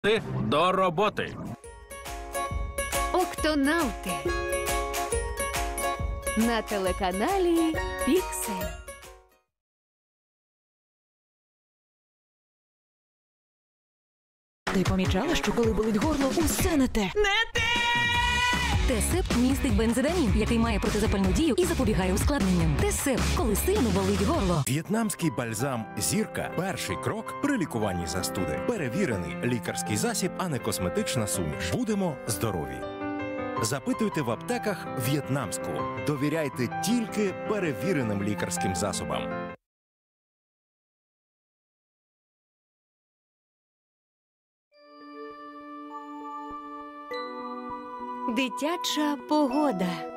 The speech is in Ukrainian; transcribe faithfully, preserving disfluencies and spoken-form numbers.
До роботи. Октонавти на телеканалі Піксель. Ти помічала, що коли болить горло, усе не те? Не те! Тесеп містить бензодамін, який має протизапальну дію і запобігає ускладненням. Тесеп, коли сильно болить горло. В'єтнамський бальзам «Зірка» – перший крок при лікуванні застуди. Перевірений лікарський засіб, а не косметична суміш. Будемо здорові. Запитуйте в аптеках в'єтнамську. Довіряйте тільки перевіреним лікарським засобам. Дитяча погода.